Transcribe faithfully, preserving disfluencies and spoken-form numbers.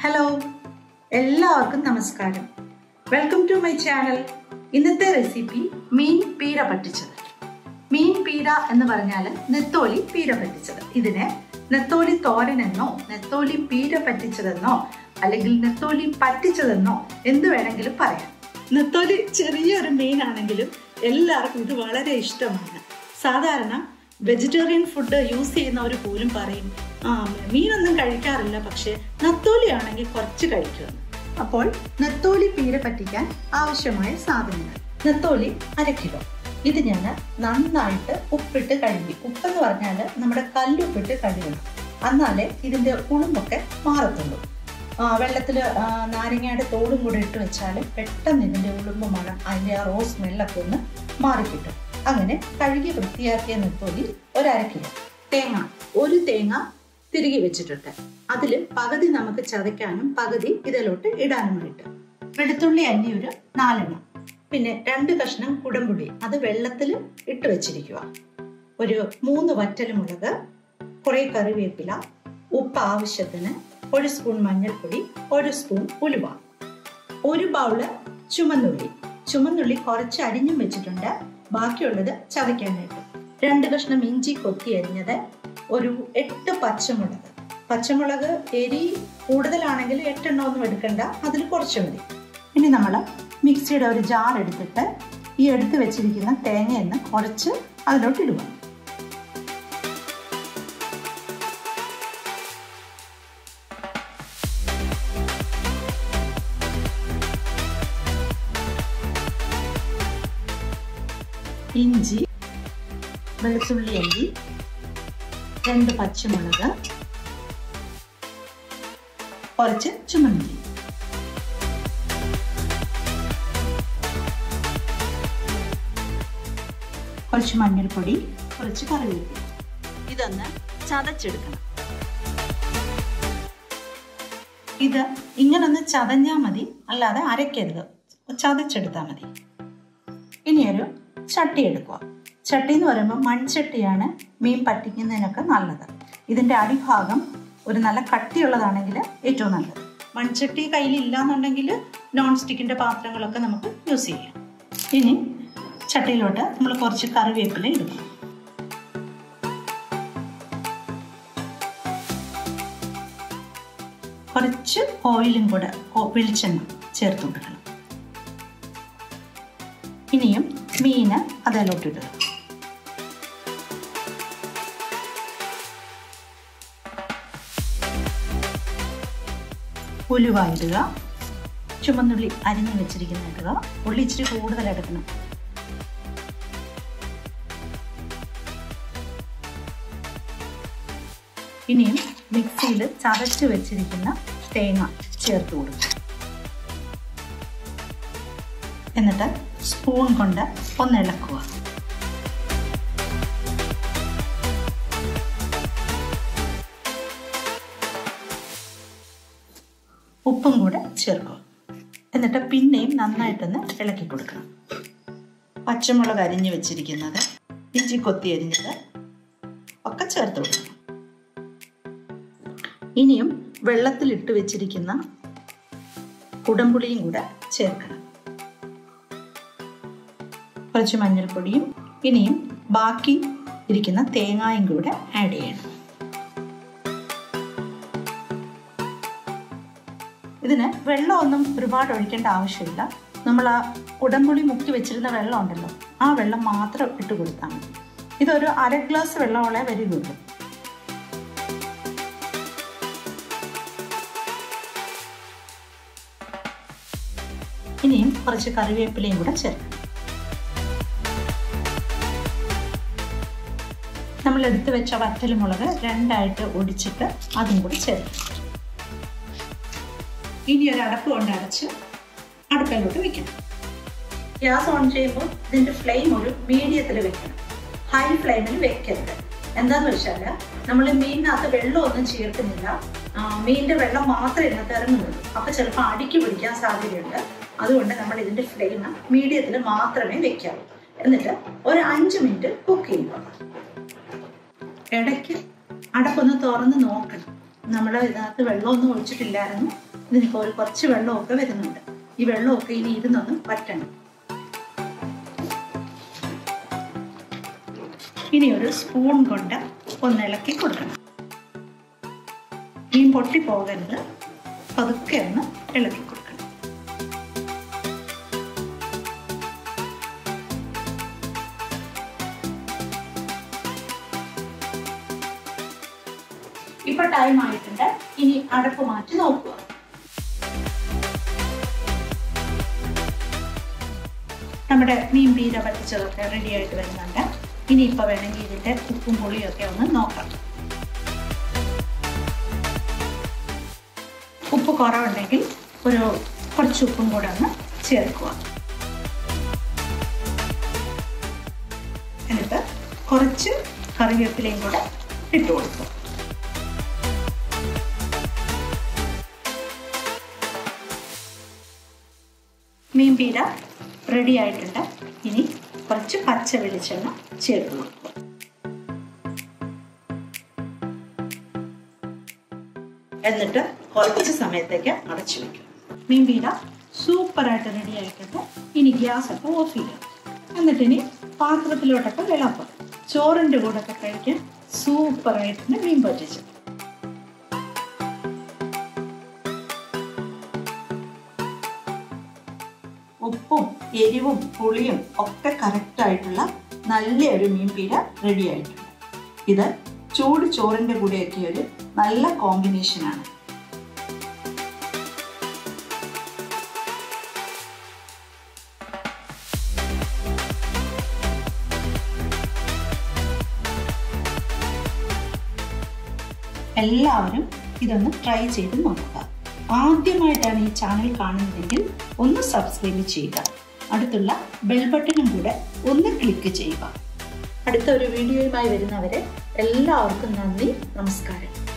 Hello, എല്ലാവർക്കും നമസ്കാരം. Welcome to my channel. ഇന്നത്തെ റെസിപ്പി മീൻ പീര പറ്റിച്ചത്. മീൻ പീര എന്ന് പറഞ്ഞാൽ നെത്തോലി പീര പറ്റിച്ചത്. ഇതിനെ നെത്തോലി തോരനെന്നോ നെത്തോലി പീര പറ്റിച്ചതെന്നോ അല്ലെങ്കിൽ നെത്തോലി പറ്റിച്ചതെന്നോ എന്ത് വേണമെങ്കിലും പറയാം. നെത്തോലി ചെറിയൊരു മീനാണെങ്കിലും എല്ലാവർക്കും ഇത് വളരെ ഇഷ്ടമാണ്. സാധാരണ വെജിറ്റേറിയൻ ഫുഡ് യൂസ് ചെയ്യുന്നവർ പോലും പറയും, ആ മീനൊന്നും കഴിക്കാറില്ല, പക്ഷെ നെത്തോലി ആണെങ്കിൽ കുറച്ച് കഴിക്കുക. അപ്പോൾ നെത്തോലി പീര പറ്റിക്കാൻ ആവശ്യമായ സാധനങ്ങൾ: നെത്തോലി അര കിലോ. ഇത് ഞാൻ നന്നായിട്ട് ഉപ്പിട്ട് കഴുകി. ഉപ്പെന്ന് പറഞ്ഞാൽ നമ്മുടെ കല്ലുപ്പിട്ട് കഴുകണം, എന്നാലേ ഇതിന്റെ ഉളുമ്പൊക്കെ മാറത്തുള്ളൂ. വെള്ളത്തിൽ നാരങ്ങയുടെ തോടും കൂടെ ഇട്ട് വെച്ചാൽ പെട്ടെന്ന് ഇതിന്റെ ഉളുമ്പ് മണം, അതിന്റെ ആ റോസ് സ്മെല്ലൊക്കെ ഒന്ന് മാറിക്കിട്ടും. അങ്ങനെ കഴുകി വൃത്തിയാക്കിയ നെത്തോലി ഒരര കിലോ. തേങ്ങ ഒരു തേങ്ങ തിരികെ വെച്ചിട്ടുണ്ട്. അതിൽ പകുതി നമുക്ക് ചതയ്ക്കാനും പകുതി ഇതിലോട്ട് ഇടാനുമായിട്ട്. വെളുത്തുള്ളി അല്ലി ഒരു നാലെണ്ണം. പിന്നെ രണ്ട് കഷ്ണം കുടംപുളി, അത് വെള്ളത്തിൽ ഇട്ട് വെച്ചിരിക്കുക. ഒരു മൂന്ന് വറ്റൽമുളക്, കുറെ കറിവേപ്പില, ഉപ്പ് ആവശ്യത്തിന്, ഒരു സ്പൂൺ മഞ്ഞൾപ്പൊടി, ഒരു സ്പൂൺ ഉലുവ, ഒരു ബൗള് ചുമന്നുള്ളി. ചുമന്നുള്ളി കുറച്ച് അരിഞ്ഞും വെച്ചിട്ടുണ്ട്, ബാക്കിയുള്ളത് ചതയ്ക്കാനായിട്ട്. രണ്ട് കഷ്ണം ഇഞ്ചി കൊത്തി അരിഞ്ഞത്, ഒരു എട്ട് പച്ചമുളക്. പച്ചമുളക് എരി കൂടുതലാണെങ്കിൽ എട്ടെണ്ണം ഒന്നും എടുക്കണ്ട, അതിൽ കുറച്ച് മതി. ഇനി നമ്മൾ മിക്സിയുടെ ഒരു ജാർ എടുത്തിട്ട് ഈ എടുത്ത് വെച്ചിരിക്കുന്ന തേങ്ങയെന്ന് കുറച്ച് അതിലോട്ട് ഇടുക. ഇഞ്ചി, വെളുത്തുള്ളി അല്ലി, രണ്ട് പച്ചമുളക്, കുറച്ച് ചുമന്നുള്ളി, കുറച്ച് മഞ്ഞൾപ്പൊടി, കുറച്ച് കറിവേപ്പില. ഇതൊന്ന് ചതച്ചെടുക്കണം. ഇത് ഇങ്ങനൊന്ന് ചതഞ്ഞാൽ മതി, അല്ലാതെ അരയ്ക്കരുത്, ചതച്ചെടുത്താൽ മതി. ഇനിയൊരു ചട്ടി എടുക്കുക. ചട്ടി എന്ന് പറയുമ്പോൾ മൺചട്ടിയാണ് മീൻ പറ്റിക്കുന്നതിനൊക്കെ നല്ലത്. ഇതിൻ്റെ അടിഭാഗം ഒരു നല്ല കട്ടിയുള്ളതാണെങ്കിൽ ഏറ്റവും നല്ലത്. മൺചട്ടി കയ്യിലില്ല എന്നുണ്ടെങ്കിൽ നോൺ സ്റ്റിക്കിൻ്റെ പാത്രങ്ങളൊക്കെ നമുക്ക് യൂസ് ചെയ്യാം. ഇനി ചട്ടിയിലോട്ട് നമ്മൾ കുറച്ച് കറിവേപ്പില ഇടുക. കുറച്ച് ഓയിലും കൂടെ, വെളിച്ചെണ്ണ ചേർത്ത് കൊടുക്കണം. ഇനിയും മീന് അതിലോട്ടിടുക. ഉലുവ ഇടുക. ചുമന്നുള്ളി അരിഞ്ഞു വെച്ചിരിക്കുന്ന ഇടുക. ഉള്ളി ഇച്ചിരി കൂടുതൽ എടുക്കണം. ഇനിയും മിക്സിയിൽ ചതച്ച് വെച്ചിരിക്കുന്ന തേങ്ങ ചേർത്ത് കൊടുക്കുക. എന്നിട്ട് സ്പൂൺ കൊണ്ട് ഒന്ന് ഇളക്കുക. ഉപ്പും കൂടെ ചേർക്കുക. എന്നിട്ട് പിന്നെയും നന്നായിട്ടൊന്ന് ഇളക്കി കൊടുക്കണം. പച്ചമുളക് അരിഞ്ഞു വെച്ചിരിക്കുന്നത്, ഇഞ്ചി കൊത്തി അരിഞ്ഞത് ഒക്കെ ചേർത്ത് കൊടുക്കണം. ഇനിയും വെള്ളത്തിലിട്ട് വെച്ചിരിക്കുന്ന കുടംപുളിയും കൂടെ ചേർക്കണം. കുറച്ച് മഞ്ഞൾപ്പൊടിയും ഇനിയും ബാക്കി ഇരിക്കുന്ന തേങ്ങായും കൂടെ ആഡ് ചെയ്യണം. ഇതിന് വെള്ളമൊന്നും ഒരുപാട് ഒഴിക്കേണ്ട ആവശ്യമില്ല. നമ്മൾ ആ കുടംപുളി മുക്കി വെച്ചിരുന്ന വെള്ളം ഉണ്ടല്ലോ, ആ വെള്ളം മാത്രം ഇട്ട് കൊടുത്താൽ മതി. ഇതൊരു അര ഗ്ലാസ് വെള്ളമോളെ വരികയുള്ളൂ. ഇനിയും കുറച്ച് കറിവേപ്പിലയും കൂടെ ചേർക്കണം. നമ്മൾ എടുത്തു വെച്ച വറ്റൽമുളക് രണ്ടായിട്ട് ഒടിച്ചിട്ട് അതും കൂടി ചേർക്കണം. ഇനി ഒരു അടപ്പ് കൊണ്ട് അടച്ച് അടുപ്പിലോട്ട് വെക്കണം. ഗ്യാസ് ഓൺ ചെയ്യുമ്പോൾ ഇതിന്റെ ഫ്ലെയിം ഒരു മീഡിയത്തിൽ വെക്കണം, ഹൈ ഫ്ലെയിമിൽ വെക്കരുത്. എന്താന്ന് വെച്ചാൽ നമ്മൾ മീനിനകത്ത് വെള്ളമൊന്നും ചേർക്കുന്നില്ല, മീനിന്റെ വെള്ളം മാത്രമേ ഇതിനകത്ത് ഇറങ്ങുന്നുള്ളൂ. അപ്പൊ ചിലപ്പോൾ അടിക്ക് പിടിക്കാൻ സാധ്യതയുണ്ട്. അതുകൊണ്ട് നമ്മൾ ഇതിന്റെ ഫ്ലെയിം മീഡിയത്തിൽ മാത്രമേ വെക്കാവൂ. എന്നിട്ട് ഒരു അഞ്ച് മിനിറ്റ് കുക്ക് ചെയ്യുക. ഇടയ്ക്ക് അടപ്പൊന്ന് തുറന്ന് നോക്കണം. നമ്മൾ ഇതിനകത്ത് വെള്ളമൊന്നും ഒഴിച്ചിട്ടില്ലായിരുന്നു, ഇതിനിപ്പോൾ ഒരു കുറച്ച് വെള്ളമൊക്കെ വരുന്നുണ്ട്. ഈ വെള്ളമൊക്കെ ഇനി ഇരുന്നൊന്ന് വറ്റണം. ഇനി ഒരു സ്പൂൺ കൊണ്ട് ഒന്ന് ഇളക്കി കൊടുക്കണം. മീൻ പൊട്ടി പോകരുത്, പതുക്കെ ഒന്ന് ഇളക്കി കൊടുക്കണം. ഇപ്പൊ ടൈം ആയിട്ടുണ്ട്. ഇനി അടപ്പ് മാറ്റി നോക്കുക. നമ്മുടെ മീൻ പീര പറ്റിച്ചതൊക്കെ റെഡി ആയിട്ട് വരുന്നുണ്ട്. ഇനി ഇപ്പൊ വേണമെങ്കിൽ ഇതിന്റെ ഉപ്പും പുളിയൊക്കെ ഒന്ന് നോക്കാം. ഉപ്പ് കുറവുണ്ടെങ്കിൽ ഒരു കുറച്ച് ഉപ്പും കൂടെ ഒന്ന് ചേർക്കുക. എന്നിട്ട് കുറച്ച് കറിവേപ്പിലയും കൂടെ ഇട്ട് കൊടുക്കുക. മീൻ പീര റെഡി ആയിട്ടുണ്ട്. ഇനി കുറച്ച് പച്ച വെളിച്ചെണ്ണ ചേർത്ത് കൊടുക്കുക. എന്നിട്ട് കുറച്ച് സമയത്തേക്ക് അടച്ചു വയ്ക്കുക. മീൻ പീര സൂപ്പറായിട്ട് റെഡി ആയിട്ടുണ്ട്. ഇനി ഗ്യാസ് ഒക്കെ ഓഫ് ചെയ്യുക. എന്നിട്ട് ഇനി പാത്രത്തിലോട്ടൊക്കെ വിളമ്പുക. ചോറിൻ്റെ കൂടെ ഒക്കെ കഴിക്കാൻ സൂപ്പറായിട്ടുണ്ട് മീൻ പറ്റിച്ചത്. ഉപ്പും എരിവും പുളിയും ഒക്കെ കറക്റ്റായിട്ടുള്ള നല്ലൊരു മീൻ പീര റെഡി ആയിട്ടുണ്ട്. ഇത് ചൂട് ചോറിൻ്റെ കൂടെയൊക്കെ ഒരു നല്ല കോമ്പിനേഷനാണ്. എല്ലാവരും ഇതൊന്ന് ട്രൈ ചെയ്ത് നോക്കുക. ആദ്യമായിട്ടാണ് ഈ ചാനൽ കാണുന്നതെങ്കിൽ ഒന്ന് സബ്സ്ക്രൈബ് ചെയ്യുക. അടുത്തുള്ള ബെൽ ബട്ടണും കൂടെ ഒന്ന് ക്ലിക്ക് ചെയ്യുക. അടുത്ത ഒരു വീഡിയോയുമായി വരുന്നവരെ എല്ലാവർക്കും നന്ദി, നമസ്കാരം.